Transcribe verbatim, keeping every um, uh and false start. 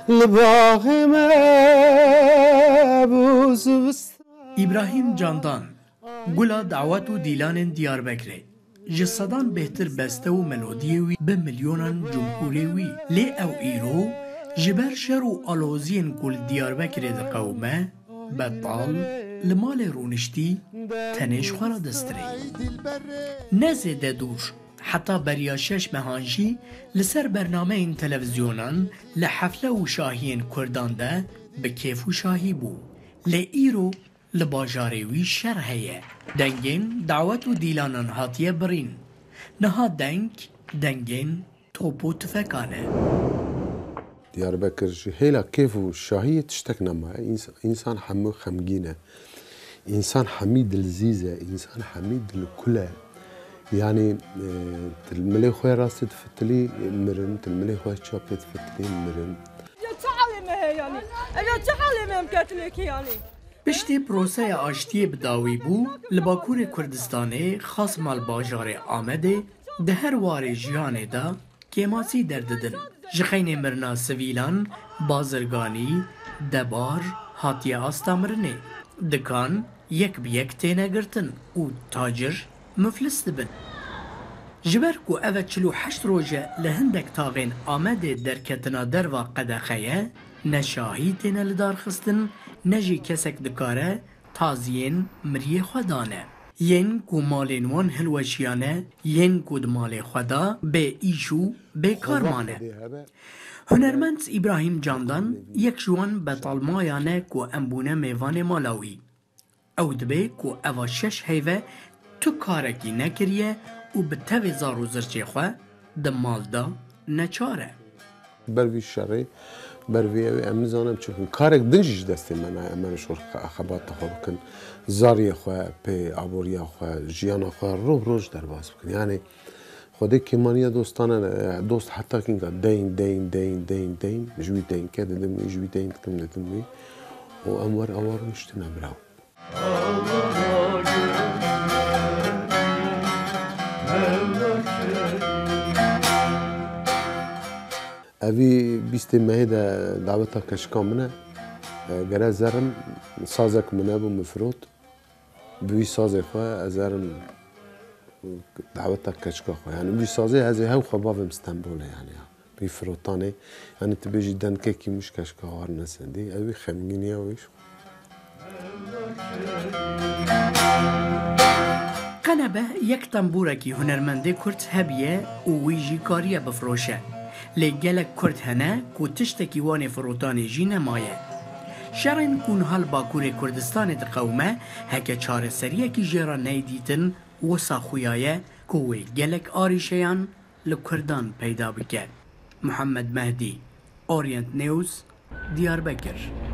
لباغ ما بوزبست إبراهيم جاندان گولا دعوت و دیلان دیار بکره جسدان بهتر بسته و ملودیوی به میلیونان جمهوریوی لی او ایرو جبر شر و آلوزین کل دیار بکره ده قومه بطال لمال رونشتی تنش خورا دستری نزده دور حتی بریاشش مهانجی لسر برنامه این تلویزیونان لحفله و شاهین کردان ده به کیف و شاهی بو لی ایرو لباجاروی شرحیه دنگین دعوت و دیلانان هاتیه برین نها دنگ دنگین توپ و تفکانه دياربكر هيلا كيف شاهية تشتك نما إنسان حمو خمجينة إنسان حميد الزيزة إنسان حميد الكلى يعني الملي خويا راسي تفتلي مرن الملي خويا شابي تفتلي مرن يا تعلم هي يعني يا تعلم مكاتلك يعني پشتی پروسه آشتی بداوی بو لباکور کردستانه خاص مال باجار آمده ده هر وار جیانه دا کماسی درددن جخین مرنا سویلان بازرگانی دبار هاتی آستامرنه دکان یک بیک تینه گرتن و تاجر مفلس دبن جبر کو اوه چلو حشت روژه لهندک تاغین آمده درکتنا دروا قدخیه نشاهی تینه لدار خستن نجی کسک دکاره تازین مریه خودانه ین کو مالین وان هلوشیانه ین کو دمال خدا به ایشو به کارمانه هنرمند ابراهیم جاندان یک جوان به طالمایانه کو انبونه میوان مالاوی او دبه کو اوا شش هیوه تو کارکی نکریه و به تاوی زارو زرچه خواه دمال دا نچاره بروی شره بروی ام نزانم چون کارک دنجش دستی من من شور خبات تخواب کن زاری خواه پی عبوریا خواه جیانا خواه رو روش در باز بکن یعنی خودی کمانیا دوستانه دوست حتی کنگا دین دین دین دین دین جوی دین که ددمی جوی دین کم ددمی و امور اوار مشتی نبراو اوی بیست مهده دعوتا کشکا منه گره زرم سازک منه بو مفروض بوی سازه خواه ازرم دعوتا کشکا خواه یعنی بوی سازه ازی هاو خواباوم استنبوله یعنی بوی فروتانه یعنی تبیجی دنکه کی مش کشکا هار نسندی اوی خمگینی اویش قنبه یک تنبورکی هنرمنده کرد هبیه و ویجی کاریه بفروشه لگلک کرد هنه کو تشتکی وان فروتان جی نمایه شرن کون حال باکور کردستان د قومه هکه چاره سریه کی جرا نیدیتن و ساخویایه کوی گلک آریشیان لکردان پیدا بکر محمد مهدی اورینت نیوز دیاربکر